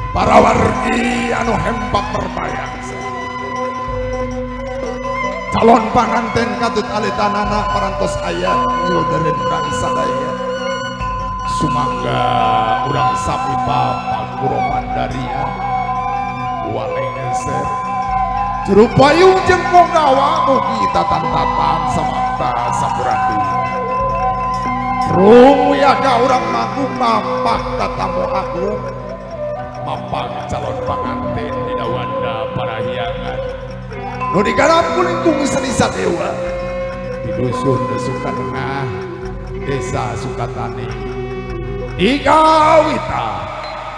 para wargi anu hempak berbayang calon panganten katut alitanana parantos ayat nyuderin urang sadaya sumangga urang sapi papa kuro mandaria waleng eser juru payung jeung ponggawa mugi tatan-tatan samangta sampuratu rung wiyaga urang manggung mampah katamu agung mampang calon panganten dina wanda parahyangan nu digarap kulingkung seni sadewa di dusun Sukatengah desa Sukatani Igawita.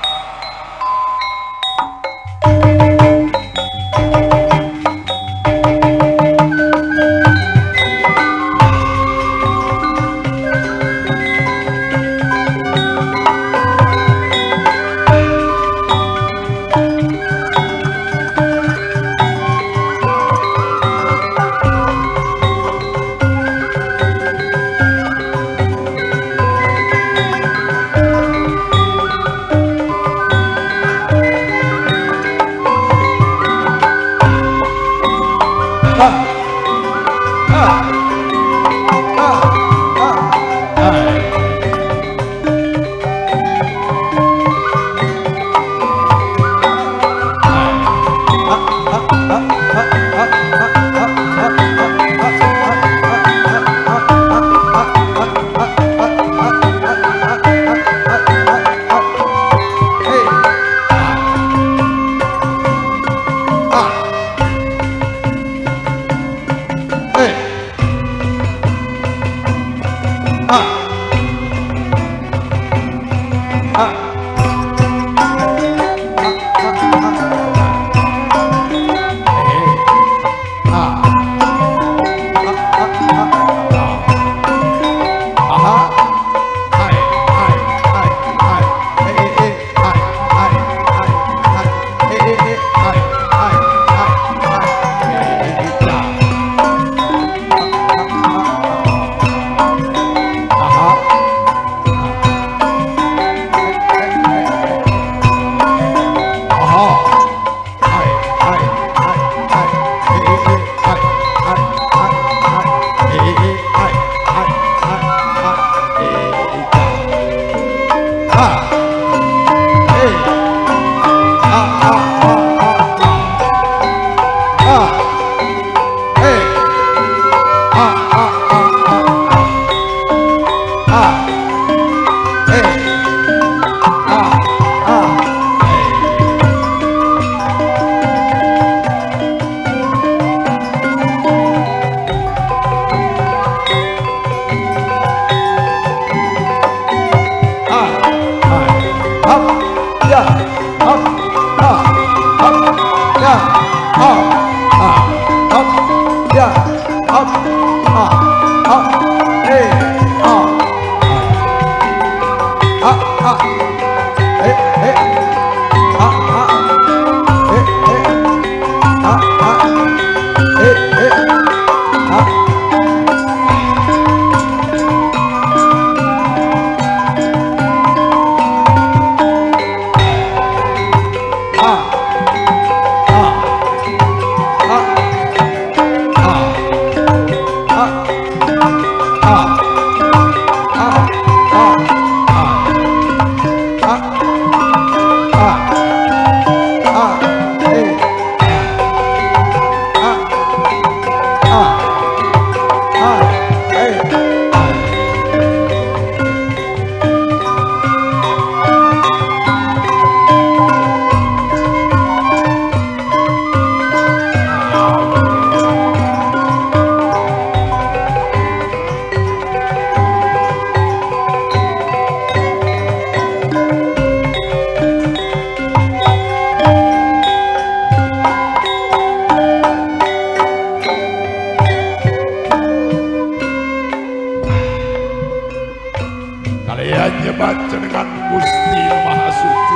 Jenengan Gusti Maha Suci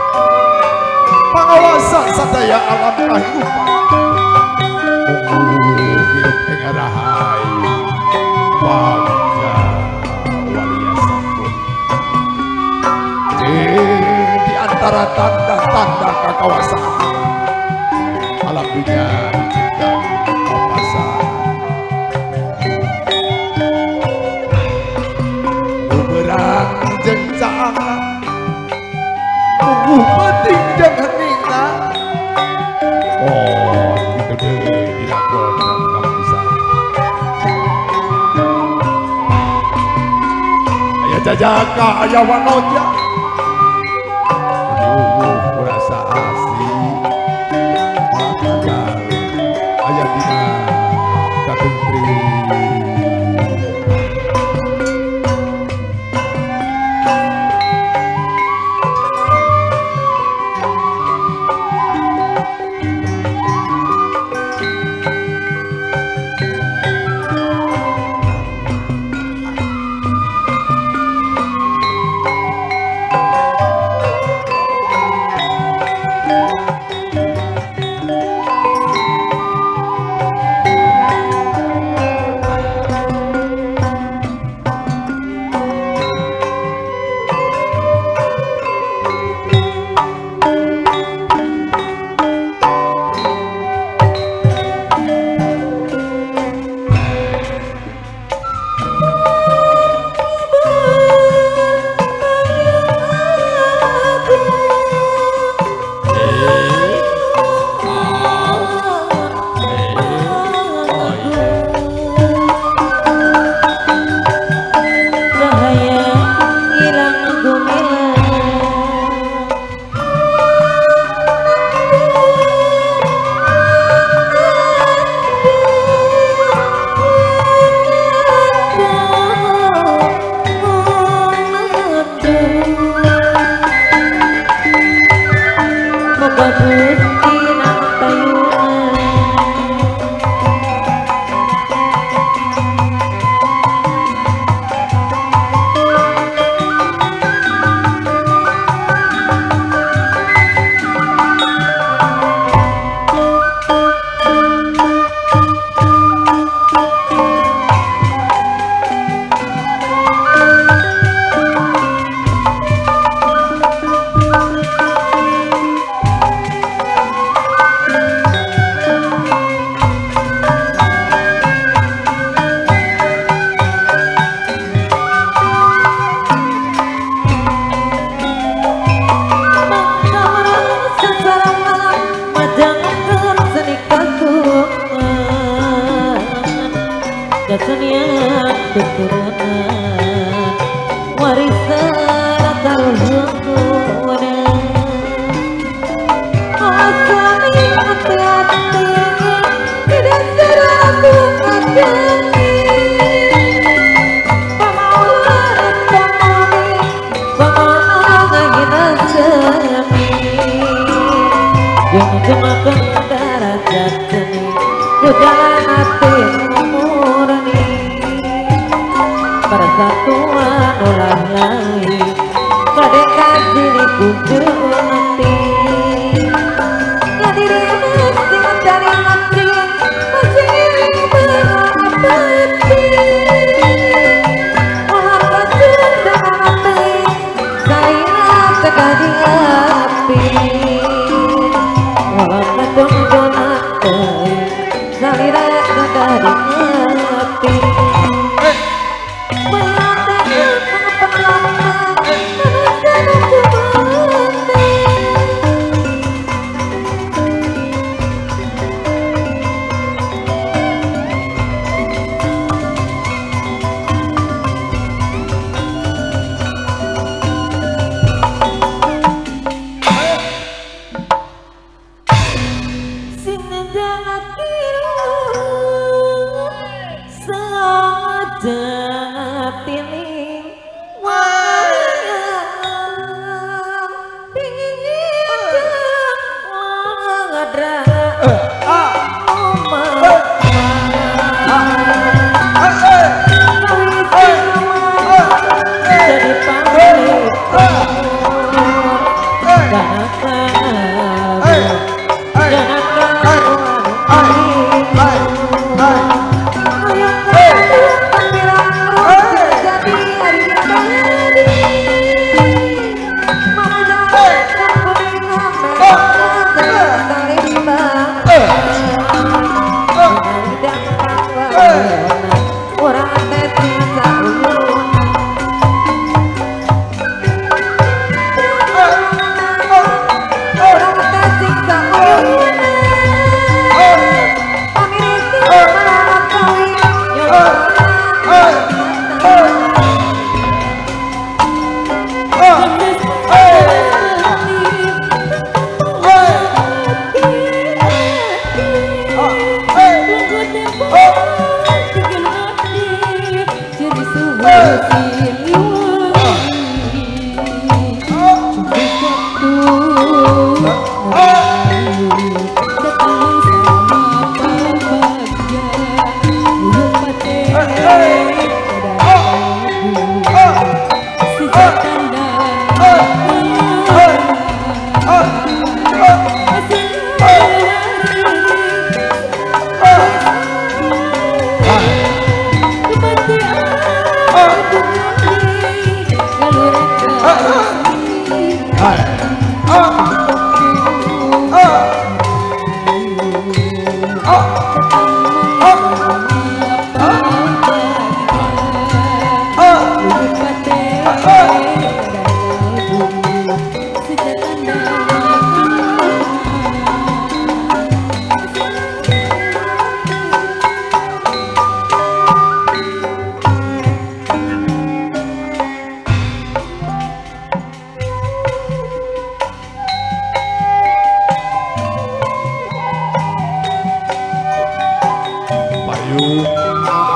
pangawasa sadaya alam kahirupan hirup ing rahayu bangga walia sampun di antara antara tanda-tanda kekuasaan alam dunia diciptakan papasan. Berang jencang penting jangan nina. Oh gitu deh dilakukan kamu bisa. Ayah jajaka ayah wanoja kurasa asli makanan ayah dina katentri. Kesenian keturunan warisan terhubungan asami hati-hati tidak serabu hati pemaulan pemoni pemono ngahina semi yang jemakan darajat seni jalan hati persatuan ulah lain kadekan sini kudu mati ngadiri mesti mencari mati masih berapati olah kacun dengan mati saya sekali api olah kacun dengan mati salira sekali api.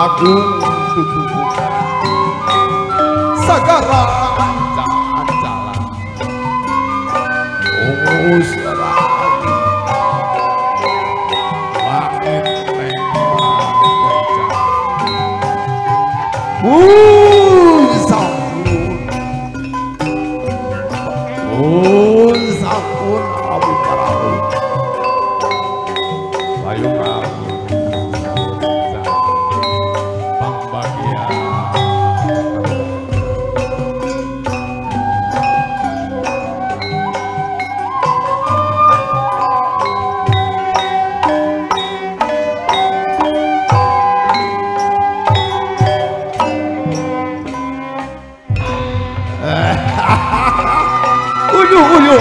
agung tutupan sagara ancalan oh serati langit lengkap sampun abu parahu payung aku pambagia uyu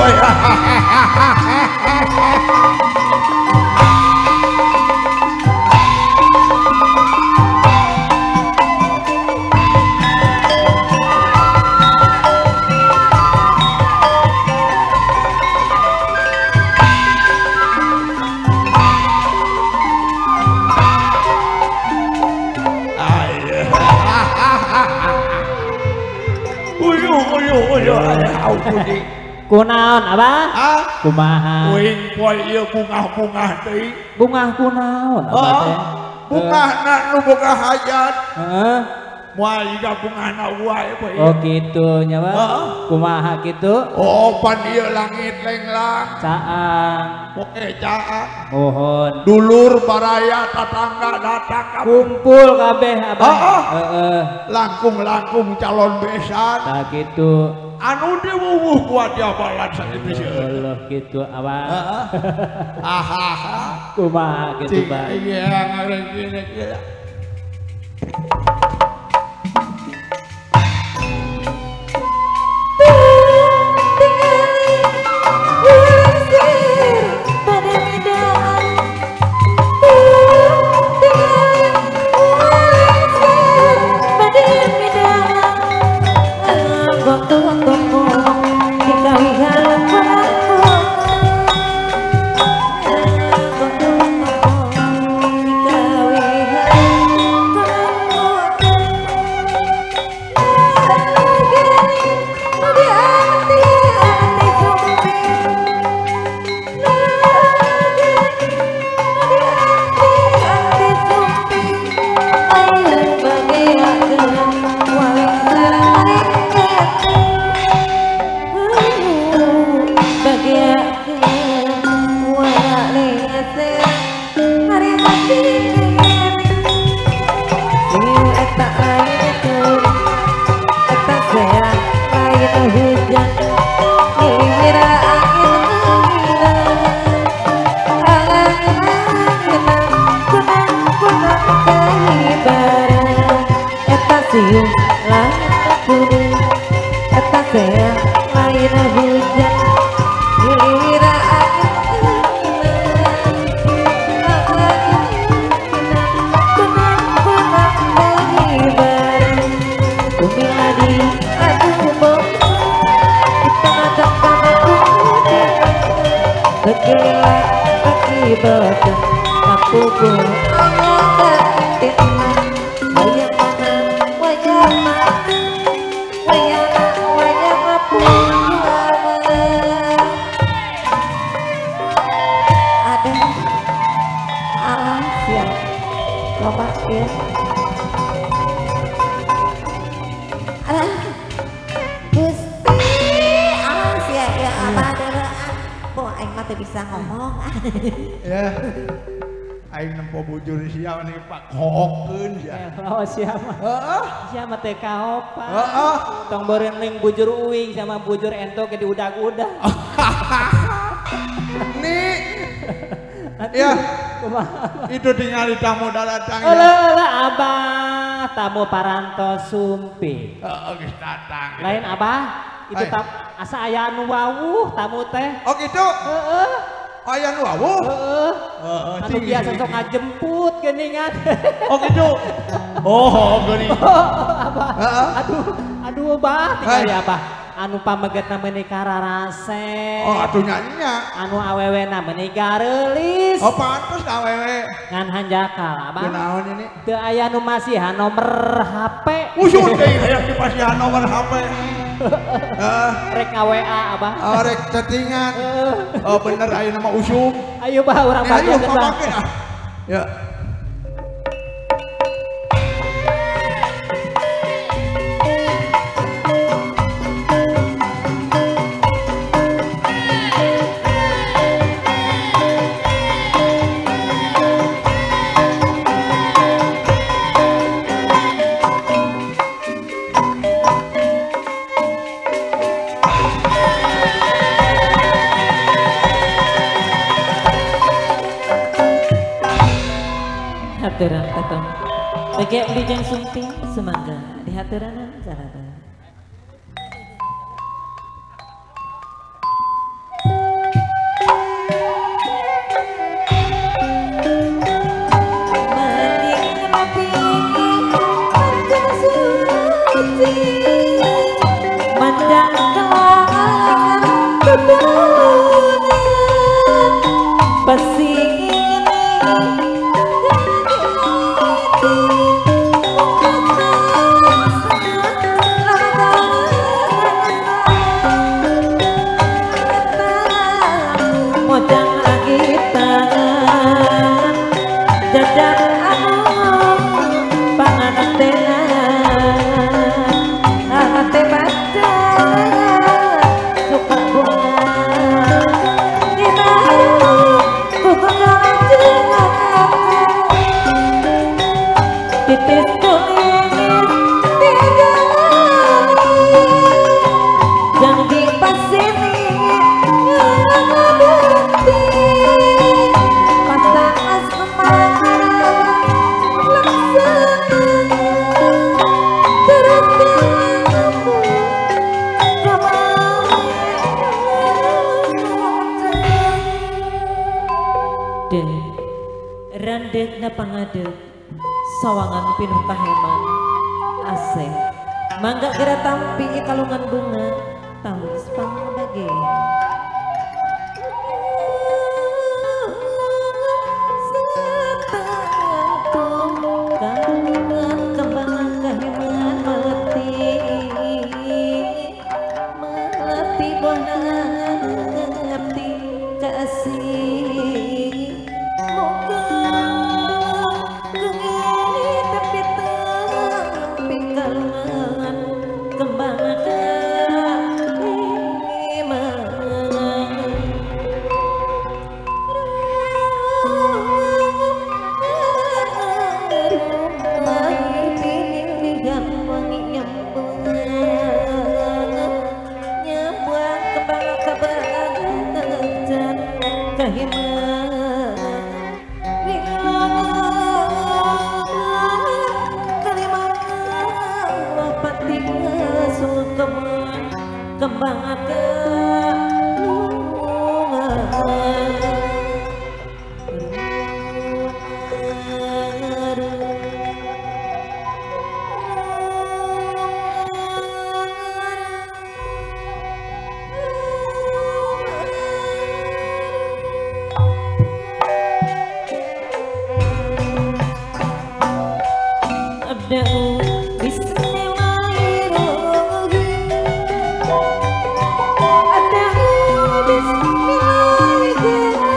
kunaon abah? ah Kumaha? wing poe ieu bungah-bungah teh Bungah kunaon abah teh? bungahna nu boga hajat Heeh. moal juga bungahna wae poe Oh kitu nya Bang. Kumaha kitu? oh pan ieu langit lenglang Caang. poe caa Mohon. dulur baraya tatangga datang ka Kumpul kabeh abah. Heeh. langkung-langkung calon besan Tah kitu. anu diwuwuh kuat dia balan sakitu sieun Allah kitu abah. hahaha Kumaha kitu Bang? iya ngaregina kieu bisa ngomong. Ya. Aing nempo bujur sia nih Pak kokeun sia. Oh siapa? Heeh. Siapa teh kaopa? Heeh. Tong beureun ning bujur uing sama bujur ento ke diudag-udag. Nih. Ya. Itu tinggal tamu datang ya. Eueuh abah, tamu parantos sumpi. Heeh geus datang. Lain abah, itu asa aya nu wawuh tamu teh. Oh gitu? Heeh. Aya nu wawuh? Heeh. Anu biasa sok ngajemput geuningan. Oh gitu. Oh geuning. Abah. Aduh, bah tinggal ya abah. anu pamegetna menikah rarase. Oh, atuh nyanyinya. Anu awewena menikah reulis. Oh, pantes awewe. Ngan hanjakal, Abang. Kunaon ini? Teu aya nu masihan nomor HP. Usut deui hayang dipasihan nomor HP. Rek nga-WA, Abang. Oh, rek chattingan. Oh, bener aya nama usum. Ayo bah urang Ayo, bagian Bang. pamake ah. Ya. Haturan tetong bagi abdi jeung sumping semangga di haturanan sarada. Randek na pangadeg sawangan pinuh kaheman aseh mangga gera tampi kalungan bunga tawis pangabage kembang Bismillahirrahmanirrahim.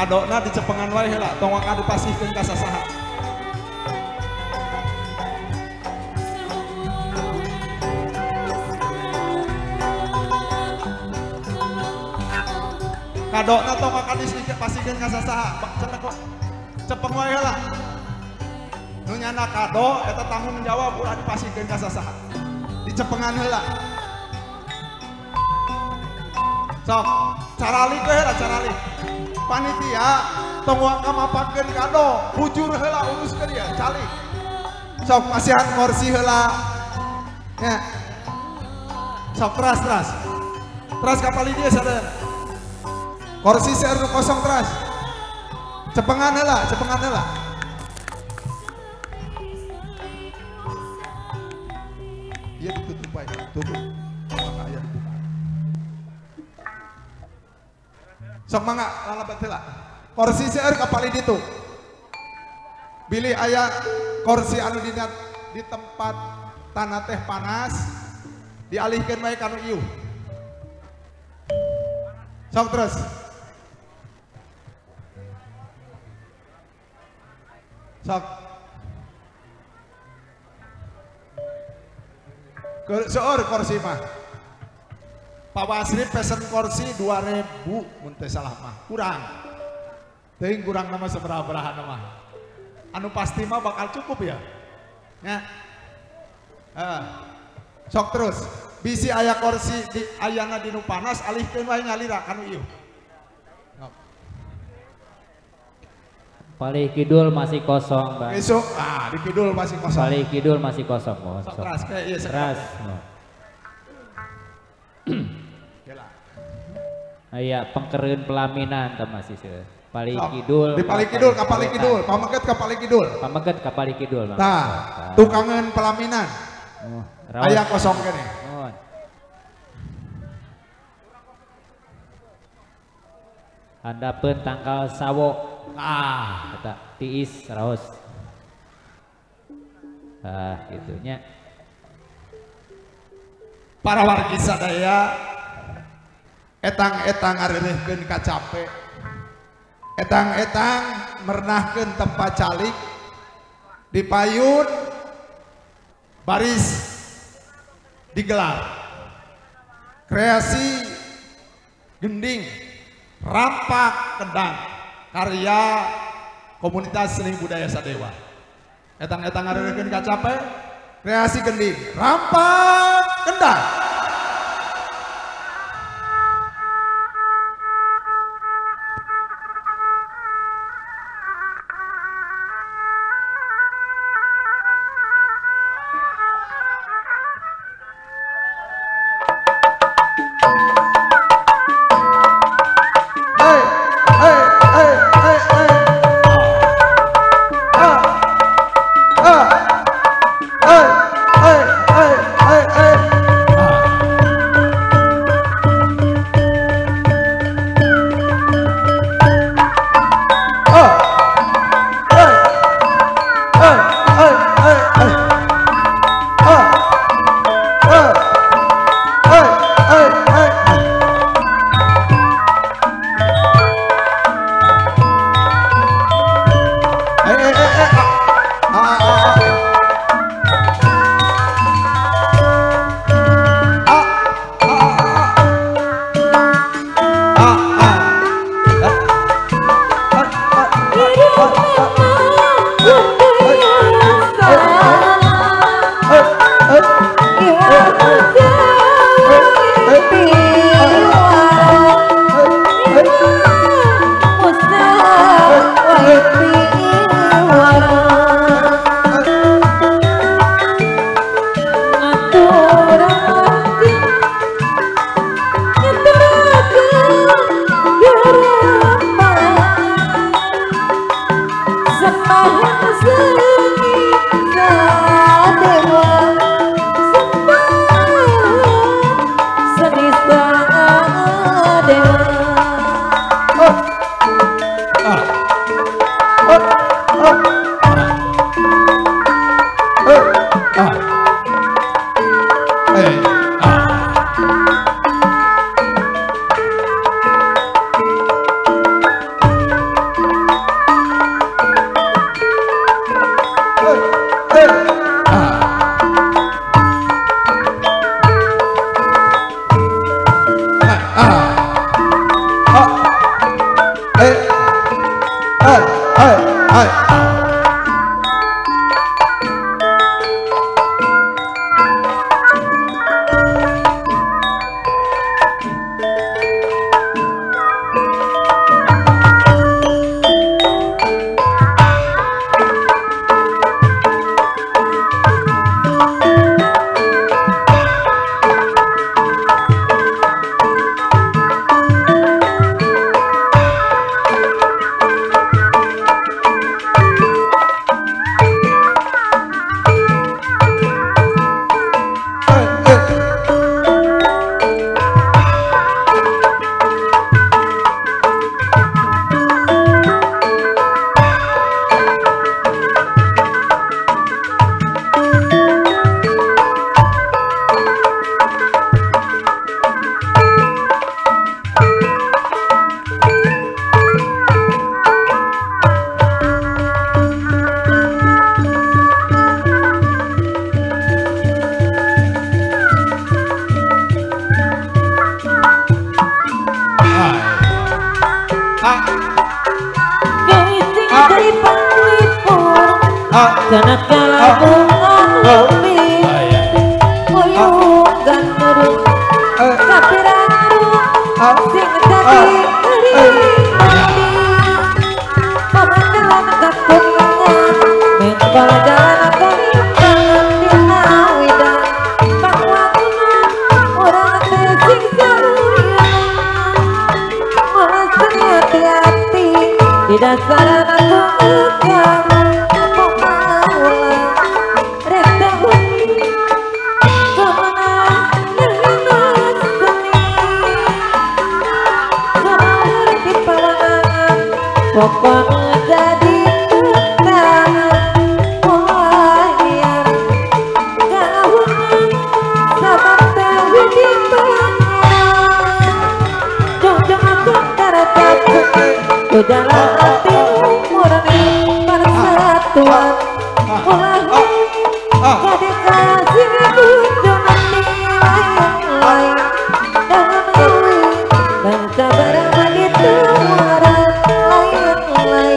kadona dicepengan wae heula tong waka dipasihkeun ka sasaha. Kadona tong waka dipasihkeun ka sasaha. Cenah kok cepeng wae heula. Nu nyana kado eta tanggung jawab ulah dipasihkeun ka sasaha. Dicepengan heula. Sok, carali ke heula carali. Panitia tong waka mapakeun kado, bujur heula uruskeun dia, cali. Sok masihan kursi heula. Ya. Sok teras. Teras kapal dia sadar. Kursi seueur nu kosong teras. Cepengan heula. Iya ditutup aja, tutup. Maka aya dibuka. Sok mangga lalabat heula. Kursi seueur kapali ditu. Bilih aya kursi anu di tempat tanah teh panas dialihkeun wae ka nu ieu. Sok terus. Sok. Seueur kursi mah. Pak Basri pesen kursi 2.000 mun teu salah mah. Kurang. Teuing kurang nama sabaraha nama. Anu pasti mah bakal cukup ya. Nya. Sok terus. Bisi aya kursi di ayana di nu panas alihkeun wae ngalira ka nu ieu. Paling kidul masih kosong, Bang. Besok di kidul masih kosong. Paling kidul masih kosong, Bang. Sok teras kayak ieu Teras. Aya pengkereun pelaminan teh masih seueur. Paling kidul. Di paling kidul ka paling kidul, pameget ka paling kidul. Pameget ka paling kidul, Bang. Tah, tukangan pelaminan. Aya kosong kene. Handapeun tangkal sawo. Kata tiis raos. Gitunya. Para wargi sadaya etang-etang areureuhkeun ka cape. Etang-etang merenahkeun tempat calik dipayun baris digelar. Kreasi gending rampak kendang karya komunitas seni budaya Sadewa. Etang-etang areureuhkeun ka cape kreasi gending rampak kendang. Karena kalau bungan lebih Uyung gandurung Kapirang Sing tadi Mandi Pemandalan kakuningan Mempal jalan kelimpangan Di awidan Pangwangunan Orang tesing saluyan Mesti hati-hati Di dasaran aku engkau pokoknya jadi tunangan wayar kahunan sabab dewi di pangeran jong-jong aku darah ku jalan hati murni persatuan ulangi jadi kasih kunjungan di lain-lain dengan gue dan sabar begitu marah lain-lain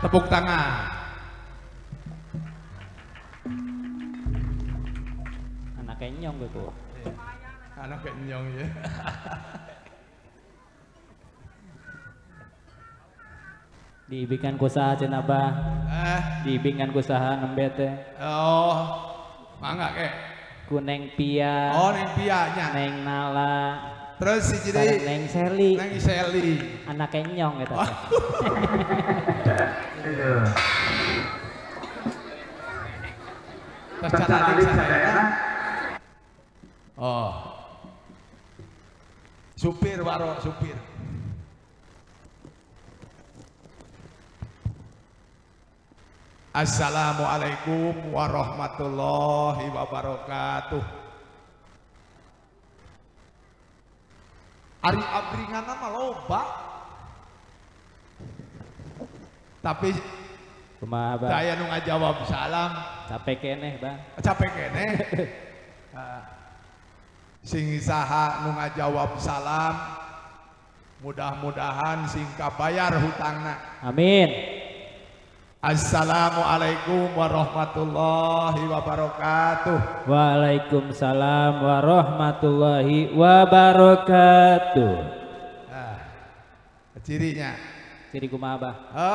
Tepuk tangan. Anak kenyong gitu. Anak kenyong ya. Dibikin kusaha cenah Abah. Dibikin kusaha nembe teh. Oh. Mangga kek. Ku Neng Pia. Oh, Neng Pia nya. Neng Nala. Terus si jadi Neng Seli. Neng Seli. Anak kenyong gitu. Terus cara adik saya. Oh. Supir waro, supir. Assalamualaikum warahmatullahi wabarakatuh. Ari abringan mah loba. Tapi Kumaha Bang? daya nu ngajawab salam. Capek keneh Bang. Capek kene. Sing saha nu ngajawab salam. Mudah-mudahan sing kabayar hutangna. Amin. Assalamualaikum warahmatullahi wabarakatuh. Waalaikumsalam warahmatullahi wabarakatuh. Cirinya. Ciri kumaha Abah?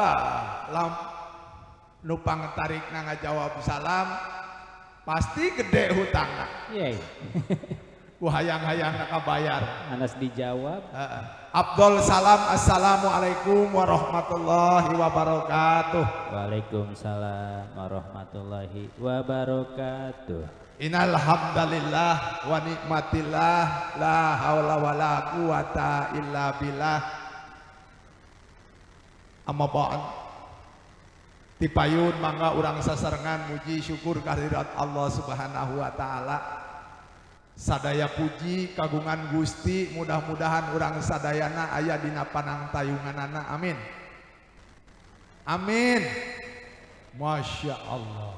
Nupang tarik na ngajawab salam pasti gede hutangna. Yeay. Ku hayang-hayang na kabayar. Anas dijawab. Abdul salam. Assalamualaikum warahmatullahi wabarakatuh. Waalaikumsalam warahmatullahi wabarakatuh. Innal hamdalillah wa nikmatillah la haula wala quwata illa billah. Amma ba'd. Tipayun mangga urang sasarengan muji syukur kehadirat Allah Subhanahu wa taala. Sadaya puji kagungan Gusti, mudah-mudahan urang sadayana aya dina panangtayunganana. Amin. Amin. Masya Allah.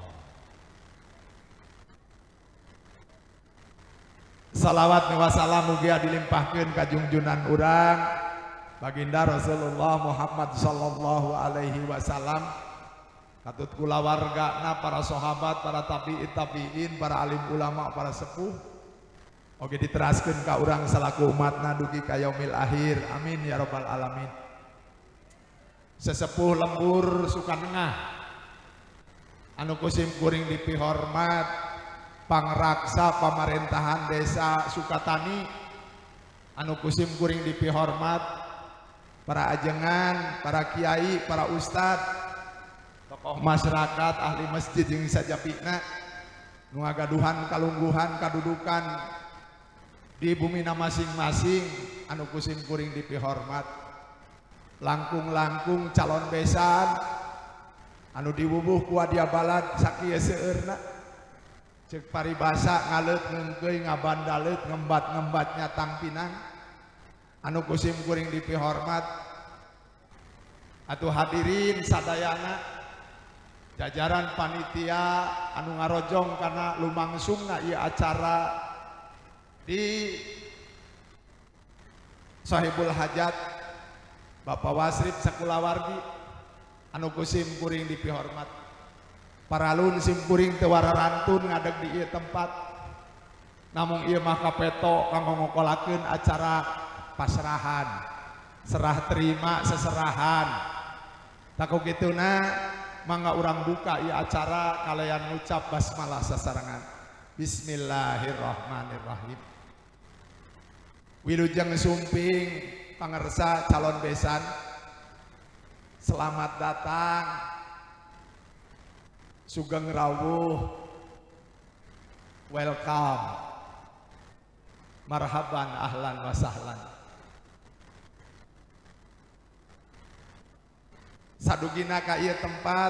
Salawat wa salam mugi dilimpahkeun ka junjunan urang baginda Rasulullah Muhammad sallallahu alaihi wasallam, katut kula wargana, para sahabat, para tabi'in, para alim ulama, para sepuh. Oke diteraskeun ka urang salaku umatna dugi ka yaumil akhir. Amin ya rabbal alamin. Sesepuh lembur Sukanengah anu kusim kuring dipihormat pangraksa pamerintahan desa Sukatani anu kusim kuring dipihormat para ajengan, para kiai, para ustad, tokoh masyarakat, ahli masjid yang sajapina nu ngagaduhan kalungguhan kadudukan di bumina masing-masing anu kusim kuring dipihormat, langkung-langkung calon besan anu diwubuh ku adia balad sakieu seueurna ceuk paribasa ngaleut ngeungkeuy ngabandaleut ngembat-ngembat nyatang pinang anu kusim kuring dipihormat, atuh hadirin sadayana jajaran panitia anu ngarojong kana lumangsungna ieu acara di Sahibul Hajat Bapak Wasrip Sakulawardi anu kusim kuring dipihormat, paralun sim kuring teu wararantun ngadeg di ieu tempat, namung ieu mah kapeto kanggo ngokolakeun acara pasrahan, serah terima seserahan. Taku kituna mangga urang buka ieu acara kalayan ngucap basmalah sasarengan. Bismillahirrahmanirrahim. Wilujeng sumping pangersa calon besan, selamat datang, sugeng rawuh, welcome, marhaban, ahlan wa sahlan. Sadugina ka ieu tempat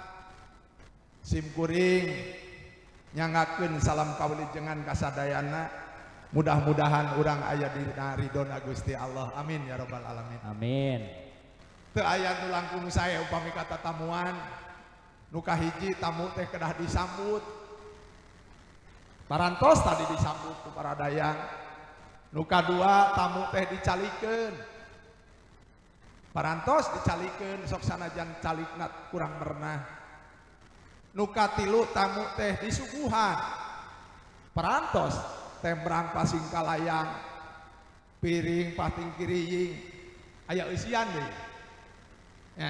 simkuring nyangakeun salam kawilujengan kasadayana. Mudah-mudahan urang aya dina ridona Gusti Allah. Amin ya rabbal alamin. Amin. Teu aya nu langkung saya upami kata tamuan nu kahiji tamu teh kedah disambut. Parantos tadi disambut ku para dayang. Nu kadua tamu teh dicalikeun. parantos dicalikeun sok sanajan calikna kurang merenah. Nu katilu tamu teh disuguhan parantos tembrang pasing kalayang piring pating kiriying aya isian deui ya.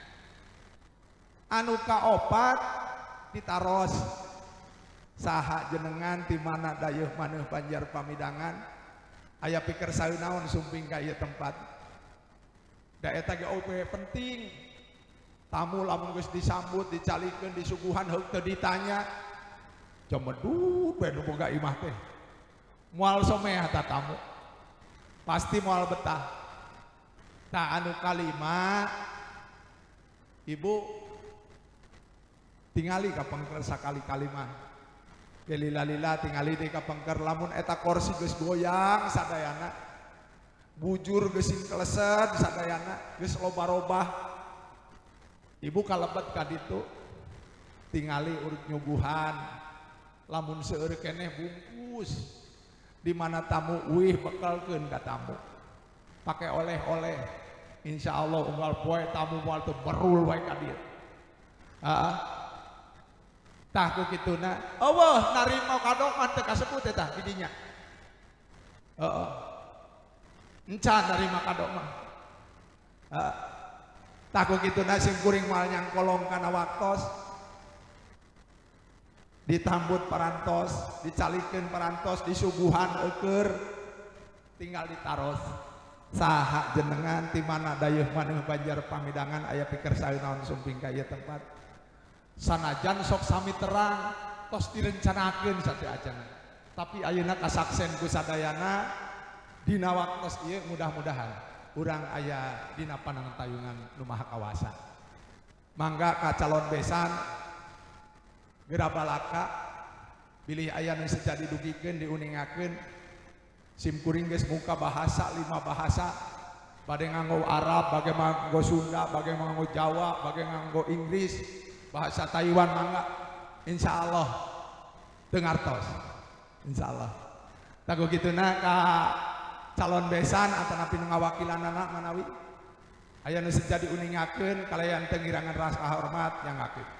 Anu kaopat ditaros saha jenengan di mana dayeuh maneuh Banjar Pamidangan aya pikir saeunaon sumping ka ieu tempat da eta ge oge penting tamu lamun geus disambut dicalikeun disuguhan heuk teu ditanya comedu bae nu boga imah teh moal someh eta tamu pasti moal betah. Tah anu kalima ibu tingali ka pengker sakali-kali mah gelila-lila tingali di ka pengker lamun eta kursi geus goyang sadayana bujur geus keleset sadayana geus loba-robah ibu kalebet ka ditu tingali urut nyuguhan lamun seueur keneh bungkus di mana tamu wih bekelkeun ka tamu pakai oleh-oleh insyaallah unggal poe tamu moal teu berul wae ka dieu. Tah ku kituna eueuh narima kado mah teu kasebut eta di dinya. Encan narima kado mah. Tah ku kituna sing kuring moal nyangkolong kana waktos ditambut parantos, dicalikeun parantos, disuguhan eukeur tinggal ditaros. Saha jenengan ti mana dayeuh maneuh Banjar Pamidangan aya pikir saeunaon sumping ka ieu tempat. Sanajan sok sami terang tos direncanakeun sateu acan. Tapi ayeuna kasaksen ku sadayana dina waktos ieu mudah-mudahan urang aya dina panangtayungan nu maha kawasa. Mangga ka calon besan geura balaka bilih aya nu sejadi dugikeun diuningakeun sim kuring geus muka bahasa 5 bahasa bade nganggo Arab, bage nganggo Sunda, bage nganggo Jawa, bage nganggo Inggris, bahasa Taiwan mangga insyaallah teu ngartos insyaallah. Tago kituna ka calon besan atanapi nu ngawakilanana manawi aya nu sejadi uningakeun kalayan teu ngirangan rasa hormat nyangakeun.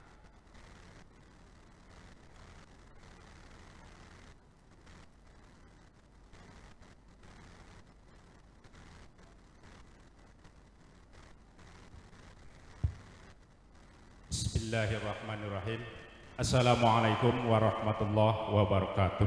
Bismillahirrahmanirrahim. Assalamualaikum warahmatullahi wabarakatuh.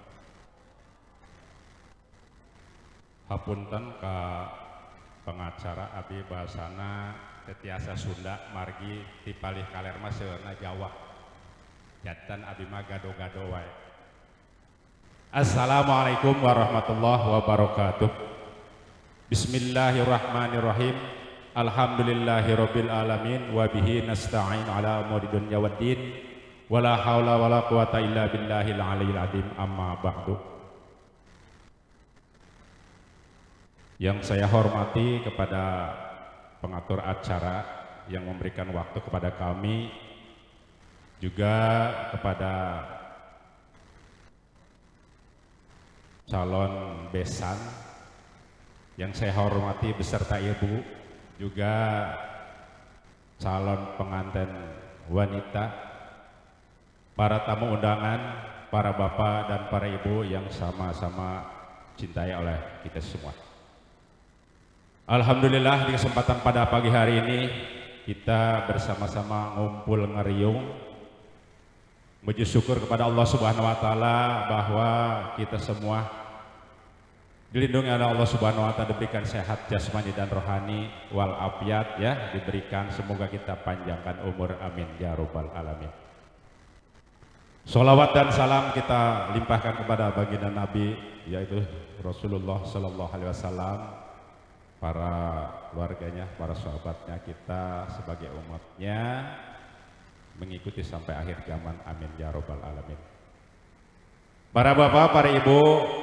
Hapunten ka pengacara abdi bahasana tetiasa Sunda margi dipalih kalerma seurna Jawa. Jantan abdi mah gado-gado wae. Assalamualaikum warahmatullahi wabarakatuh. Bismillahirrahmanirrahim. Alhamdulillahirabbil alamin wa bihi nasta'in ala umuri dunya waddin wala haula wala quwata illa billahil aliyil azim amma ba'du. Yang saya hormati kepada pengatur acara yang memberikan waktu kepada kami, juga kepada calon besan yang saya hormati beserta ibu, juga calon pengantin wanita, para tamu undangan, para bapak dan para ibu yang sama-sama cintai oleh kita semua. Alhamdulillah di kesempatan pada pagi hari ini kita bersama-sama ngumpul ngeriung memuji syukur kepada Allah Subhanahu wa taala bahwa kita semua dilindungi oleh Allah Subhanahu wa taala, diberikan sehat jasmani dan rohani wal afiat ya, diberikan, semoga kita panjangkan umur, amin ya rabbal alamin. Sholawat dan salam kita limpahkan kepada baginda Nabi yaitu Rasulullah Sallallahu Alaihi Wasallam, para keluarganya, para sahabatnya, kita sebagai umatnya mengikuti sampai akhir zaman, amin ya rabbal alamin. Para bapak, para ibu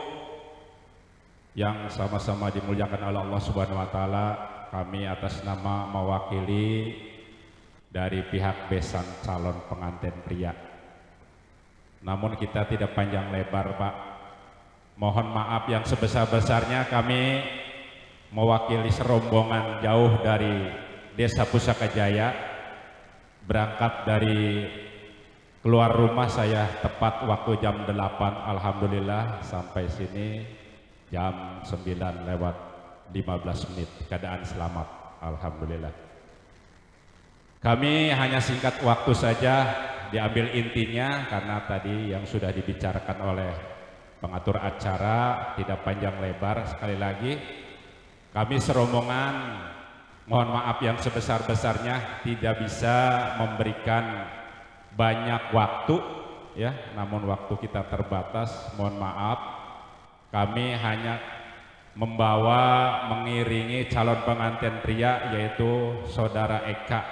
yang sama-sama dimuliakan oleh Allah Subhanahu wa taala, kami atas nama mewakili dari pihak besan calon pengantin pria. Namun kita tidak panjang lebar, Pak. Mohon maaf yang sebesar-besarnya, kami mewakili serombongan jauh dari Desa Pusaka Jaya, berangkat dari keluar rumah saya tepat waktu jam 8, alhamdulillah sampai sini jam 9:15, keadaan selamat, alhamdulillah. Kami hanya singkat waktu saja, diambil intinya karena tadi yang sudah dibicarakan oleh pengatur acara tidak panjang lebar. Sekali lagi kami serombongan mohon maaf yang sebesar-besarnya tidak bisa memberikan banyak waktu ya, namun waktu kita terbatas, mohon maaf. Kami hanya membawa mengiringi calon pengantin pria yaitu saudara Eka.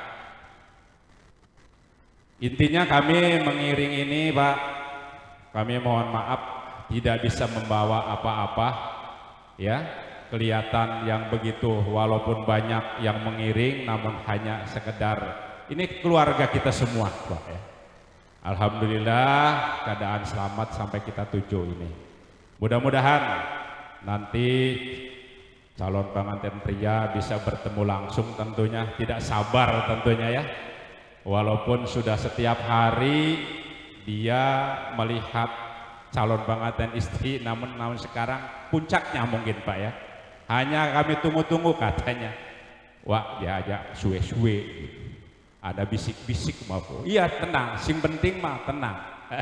Intinya kami mengiring ini Pak, kami mohon maaf tidak bisa membawa apa-apa ya, kelihatan yang begitu walaupun banyak yang mengiring namun hanya sekedar ini keluarga kita semua Pak ya. Alhamdulillah keadaan selamat sampai kita tuju ini. Mudah-mudahan nanti calon pengantin pria bisa bertemu langsung, tentunya tidak sabar tentunya ya. Walaupun sudah setiap hari dia melihat calon pengantin istri, namun sekarang puncaknya mungkin Pak ya. Hanya kami tunggu-tunggu katanya. Wah, dia ajak suwe-suwe. Ada bisik-bisik maupun. Iya tenang, sing penting mah tenang.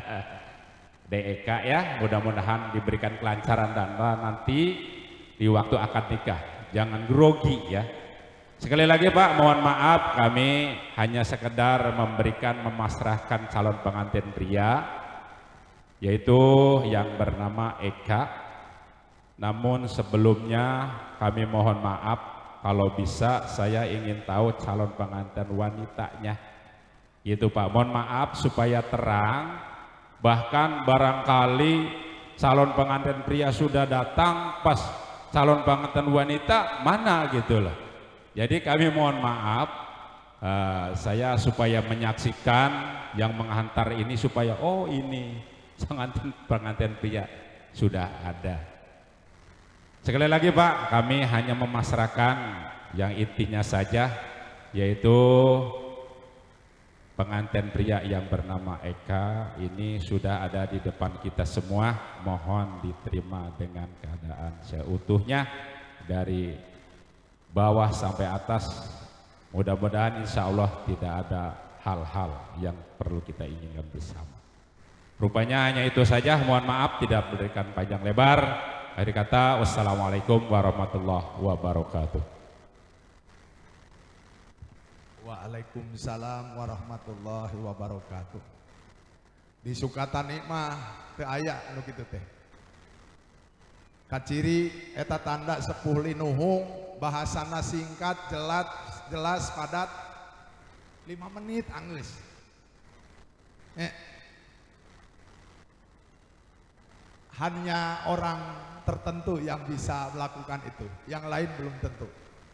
DEK ya, mudah-mudahan diberikan kelancaran dan nanti di waktu akad nikah. Jangan grogi ya. Sekali lagi Pak, mohon maaf kami hanya sekedar memasrahkan calon pengantin pria yaitu yang bernama Eka. Namun sebelumnya kami mohon maaf, kalau bisa saya ingin tahu calon pengantin wanitanya. Gitu Pak, mohon maaf supaya terang. Bahkan barangkali calon pengantin pria sudah datang pas calon pengantin wanita mana gitu loh. Jadi kami mohon maaf, saya supaya menyaksikan yang menghantar ini supaya oh ini pengantin pria sudah ada. Sekali lagi Pak, kami hanya memasrahkan yang intinya saja, yaitu pengantin pria yang bernama Eka ini sudah ada di depan kita semua. Mohon diterima dengan keadaan seutuhnya dari bawah sampai atas. Mudah-mudahan insya Allah tidak ada hal-hal yang perlu kita inginkan bersama. Rupanya hanya itu saja, mohon maaf tidak memberikan panjang lebar. Akhir kata, wassalamualaikum warahmatullahi wabarakatuh. Waalaikumsalam warahmatullahi wabarakatuh. Di Sukatan mah teu aya anu kitu teh. Kaciri eta tanda sepuh linuhung, bahasana singkat, jelas padat. 5 menit anggeus. Hanya orang tertentu yang bisa melakukan itu, yang lain belum tentu.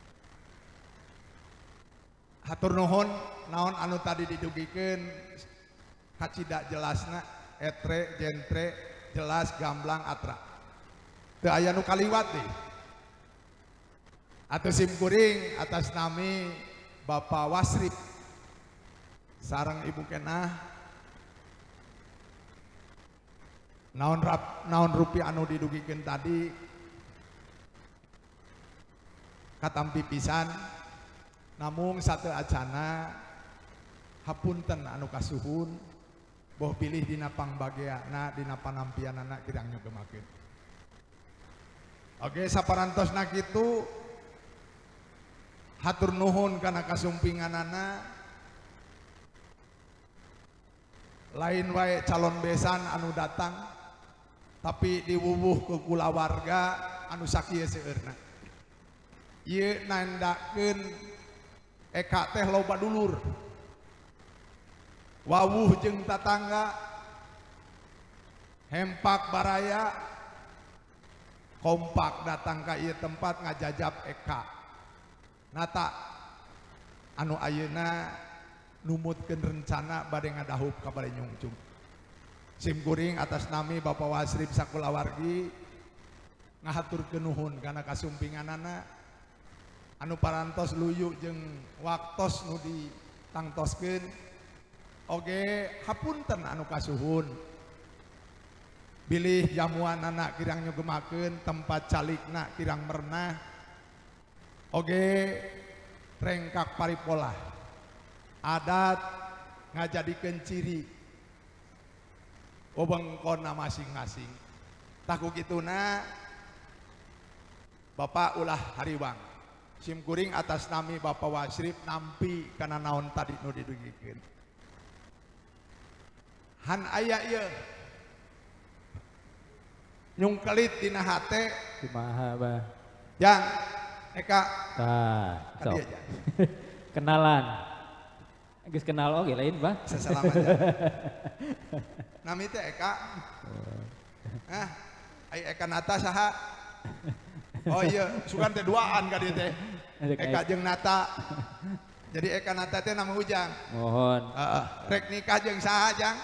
Hatur nuhun, naon anu tadi didugikeun kacida jelasna, etre, jentre, jelas, gamblang, atra. Teu aya nu kaliwat deui. Atuh simkuring atas nami Bapak Wasrip sareng Ibu Kenah. Naon rupiah anu didugikeun tadi katampi pisan. Namun satu acana hapunten anu kasuhun boh pilih dina pangbageana dina panampianana kirang nyogemakeun. Oke, saparantosna kitu hatur nuhun kana kasumpinganana. Lain wae calon besan anu datang tapi diwuwuh ke kulawarga anu sakieu seueurna. Ieu nandakeun Eka teh loba dulur. Wawuh jeung tatangga, hempak baraya, kompak datang ka ieu tempat ngajajab Eka. Nata anu ayeuna numutkeun rencana bade ngadahup ka bade nyungcung. Simkuring atas nami Bapak Wasrip sakulawargi ngahaturkeun nuhun kana kasumpinganana anu parantos luyu jeung waktos nu ditangtoskeun oge hapunten anu kasuhun bilih jamuan anak kirang nyugemakeun tempat calikna kirang merenah oge rengkak paripola adat ngajadikeun ciri wewengkonna masing-masing taku kituna Bapak ulah hariwang simkuring atas nami Bapak Wasrip nampi kana naon tadi nu didugikeun han aya ieu nyungkelit dina hate kumaha bah yang Eka sok kenalan geus kenal oge lain bah sesalaman nami teh Eka aya Eka Nata saha oh iya sugan teh duaan ka dieu teh Eka jeung Nata jadi Eka Nata teh nama Ujang mohon rek nikah jeung saha Jang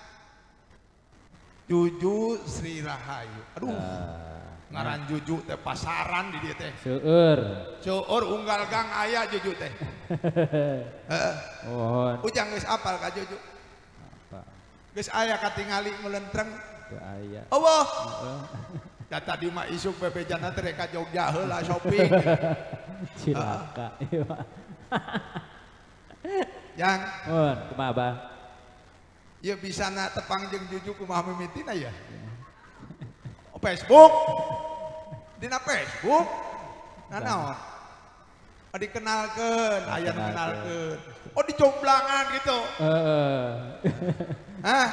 Juju Sri Rahayu aduh ngaran Juju teh pasaran di dieu teh seueur unggal gang aya Juju teh mohon Ujang geus apal ka Juju geus aya katingali melentreng teu aya Allah data di mah isuk pepejana teh ka Jogja heula shopping cilaka ieu mah Jang kumaha bah ieu bisana tepang jeung Juju kumaha mimitina ya Facebook dina Facebook naon dikenalkeun aya nu kenalkeun oh dicomblangan gitu hah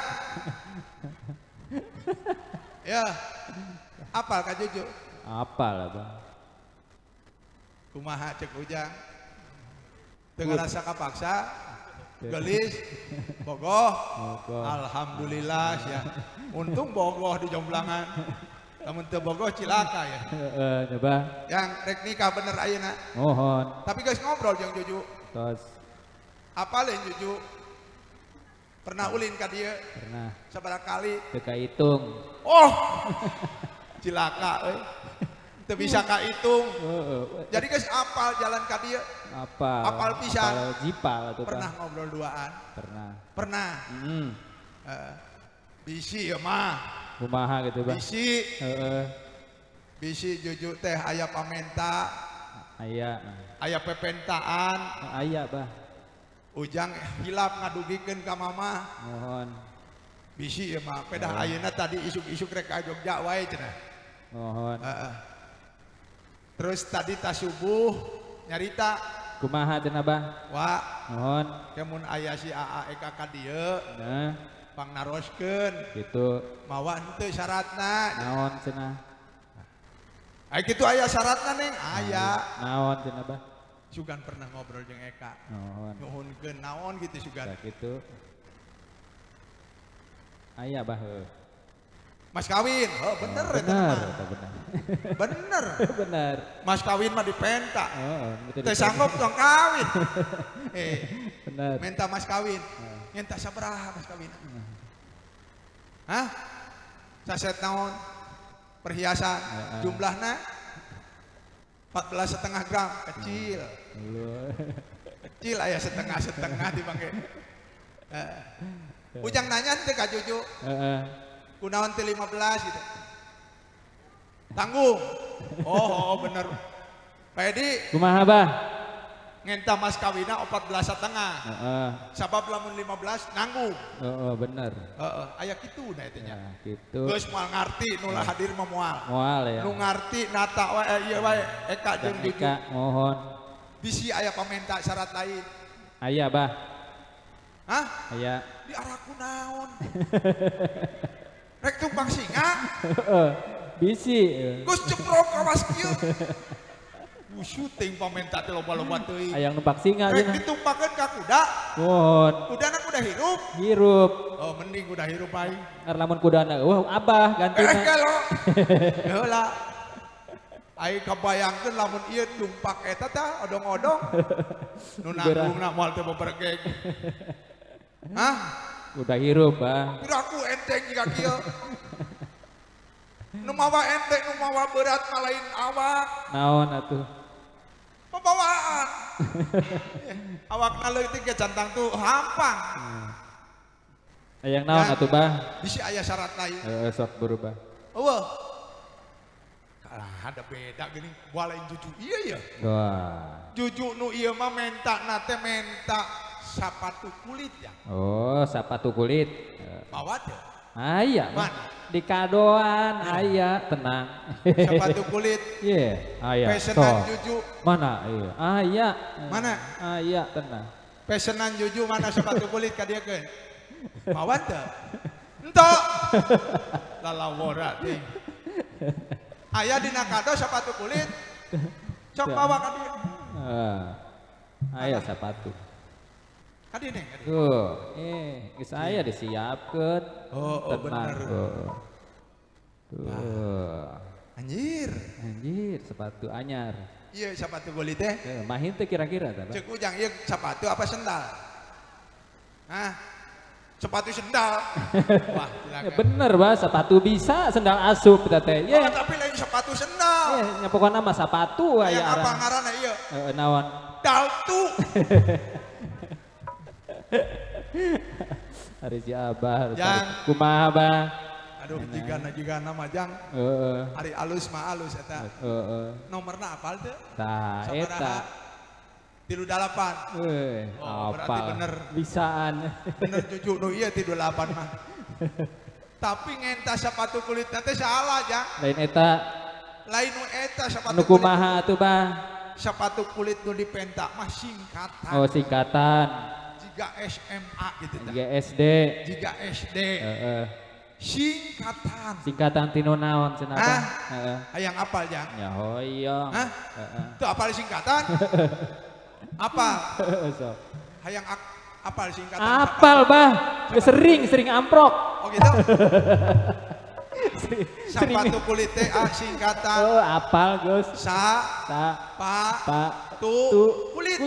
ya apal ka Juju apal lah bang kumaha cek Ujang teu ngarasa kapaksa gelis bogoh alhamdulillah ya untung bogoh di jomblangan lamun teu bogoh cilaka ya coba yang rek nikah bener ayeuna mohon tapi geus ngobrol jeung Juju tos apalin Juju pernah ulin ka dieu pernah sabaraha kali teu kahitung oh cilaka euy teu bisa kahitung jadi geus apal jalan ka dieu apal pisan apal jipal atuh pernah ngobrol duaan pernah bisi ya mah kumaha gitu bang bisi Juju teh aya pamenta aya pepentaan aya bah Ujang hilap ngadugikeun ka mama mohon bisi ya mah pedah ayeuna tadi isuk-isuk rek ka Jogja wae cenah mohon terus tadi tas subuh nyarita kumaha cenah bah wa mohon kemun aya si AA Eka ka dieu nah pangnaroskeun gitu mawa henteu syaratna naon cenah aya kitu aya syaratna neng aya naon cenah bah sugan pernah ngobrol jeung Eka nuhunkeun naon gitu sugan gitu aya bah mas kawin bener bener bener mas kawin mah dipenta teu sanggup tong kawin bener minta mas kawin minta sabaraha mas kawin hah saset naon perhiasan jumlahna 14,5 gram kecil aya setengah dipake Ujang nanya teh ka Juju kunaon teh 15 gitu tanggung oh bener Pak Edi kumaha bah ngenta mas kawina 14,5 sabab lamun 15 nanggung bener aya kitu na eta nya gitu geus moal ngarti nu hadir mah moal ya nu ngarti nata wae ieu wae Eka jeung Juju mohon bisi aya pamenta syarat lain aya bah hah aya diaraku naon rek tumpang singa bisi geus ceprok kawas kieu syuting pamenta teh loba-loba teuing hayang numpak singa rek ditumpakeun ka kuda mohon kudana kuda hirup oh mending kuda hirup aing lamun kudana abah gantina kalau heula aing kabayangkeun lamun ieu numpak eta tah odong-odong nu nanggungna moal teu bebergeg hah udah hirup bah piraku enteng jika kieu nu mawa enteng nu mawa berat malain awak naon atuh Pembawaan. Awak naleutik ke cantang tuh hampang. Yang naon atuh bah? Bisi aya syarat lain. Sok berubah. Eueuh. Kalah ada beda gini, walain juju iya ya. Wah. Juju nu ieu mah menta nate menta sapatu kulit ya. Oh, sepatu kulit. Bawa teh. Aya. Mana? Di kadoan aya, tenang. Sepatu kulit. Iya, aya. Pesenan juju. Mana? Iya. Aya. Mana? Aya, tenang. Pesenan juju mana sepatu kulit ka dieu keun? Bawa teh. Entok. Lalawora teh. Aya dina kado sepatu kulit. Sok bawa ka dieu. Aya sepatu. Ka dieu neng. Tuh, geus aya disiapkeun. Oh, bener. Tuh. Anjir. Anjir, sepatu anyar. Iya sepatu kulit teh. Mahin teh kira-kira tah. Cek ujang ieu sepatu apa sendal? Hah? Sepatu sendal. Wah, Ya bener bah, sepatu bisa, sendal asup kita teh. Oh, tapi lain sepatu sendal. Nya pokokna mah sepatu aya Yang apa arah. ngaranna ieu? Naon? Daltu. Hari si Abah. Jang. Kumaha bah? Aduh, jigana nama jang. Hari alus mah alus eta. Nomorna apal teu? Tah eta. 38. Oh, berarti apa? bener. Bisaan. Bener juju nu ieu 38 mah. Tapi ngenta sepatu kulit teh salah jang. Lain eta. Lain nu eta sepatu Nu kulit. kumaha atuh bah? Sepatu kulit nu dipenta mah singkatan. Oh singkatan. Jiga SMA gitu tah. GSD. Jiga SD. Singkatan. Singkatan tino naon cenah bah? Hayang apal jang? Ya hoyong. Hah? Itu apal singkatan? Apa? Sok. Hayang apal singkatan? Apal bah? Geus sering amprok. Oh gitu? Sepatu kulit teh singkatan. Oh apal Gus. Sa Pa tu kulit.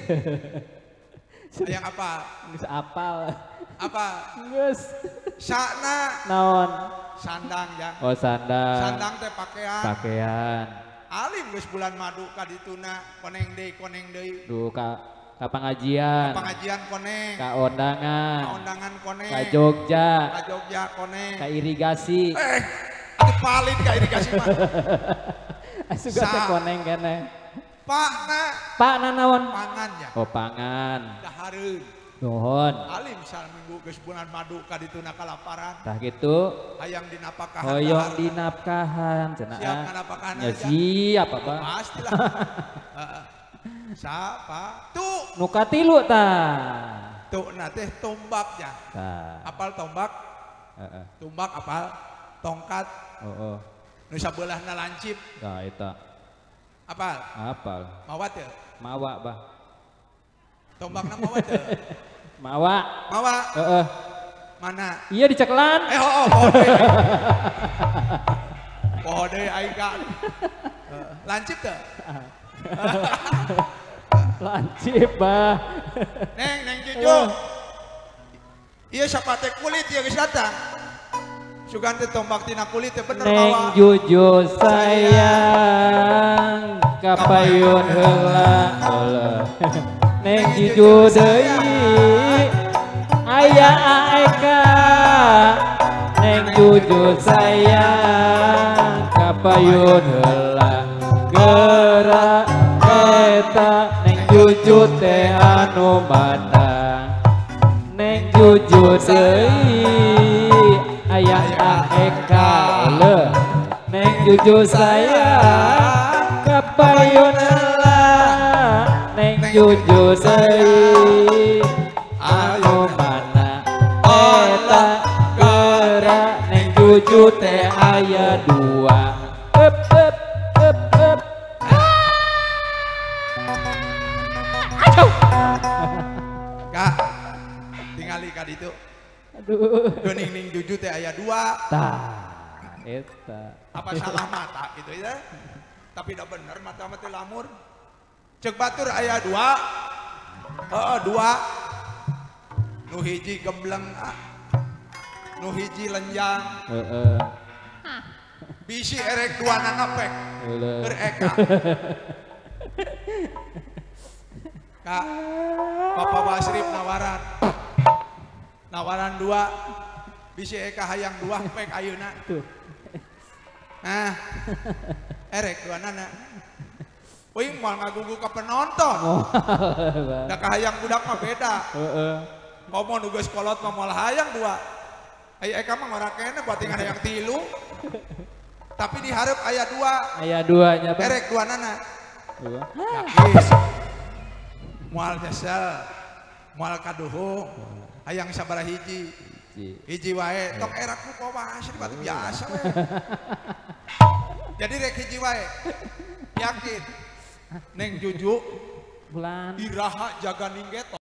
Hayang apa? Geus apal. Apa? Geus. Sana Naon? sandang jang. Oh sandang. Sandang teh Pakaian. Alim geus bulan madu ka dituna koneng deui. Duh ka pengajian. Pengajian koneng. Ka undangan. Ka undangan koneng. Ka Jogja. Ka Jogja koneng. Ka irigasi. Atuh palit ka irigasi mah. Asuga teh koneng keneh. Pakna naon? pangan ya. Oh pangan. Dahareun. Nuhun. Alim salminggu geus bulan madu ka dituna kalaparan. Tah kitu. Hayang dinapakahan. Hoyong dinapkahan cenah. Siap nganapakahan Ya aja. siap apa? Pastilah. Sapatu. Nu katilu tah. Tukna teh tombak ya. Tah. Apal tombak? Tombak apal? Tongkat. Oh. Nu sabeulah lancip. Tah eta. Apal? Apal. Mawa teu? Mawa bah. Tombakna mawa teu? Mawa. Mawa. Mana? Iya diceklan. Poho deui aing ka. Lancip teu? Lancip bah. Neng Juju. Ieu sapate kulit ieu geus datang. Sugan teh tombak tina kulit teh bener mawa. Neng Juju sayang kapayun heula. Neng Juju deui aya aeka. Neng Juju sayang kapayun heula. Gerak eta Neng Juju teh anu matang. Neng Juju deui aya aeka le. Neng Juju sayang kapayun heula. Neng Juju deui anu mana eta geura. Neng Juju teh aya dua. Up. Kak, tingali ka ditu. Aduh. Geuning Juju teh aya dua. Tah, eta. Apa salah mata gitu ya? Tapi udah bener mata mati lamur. Cek batur aya dua. Dua. Nu hiji gembleng, nu hiji lenjang. Bisi erek dua nangapek. Keur eka. Kak, Bapak Basrip nawaran 2, bisi eka hayang 2 pek ayeuna. Tuh. Nah, erek 2 nana. Wih, mal ngagugu ke penonton. Da kahayang budak mah beda. Komo nu geus kolot mah moal hayang 2. Aya eka mah ngora kene batingan hayang 3. Tapi diharap aya 2. Aya 2 nya Bang. Erek 2 nana. 2. Yakis. Moal nyesel, moal kaduhung, hayang sabaraha hiji. Hiji wae, tok erakmu kowa asli batu biasa we. Jadi rek hiji wae. Yakin. Neng Juju Bulan iraha jaga ningget.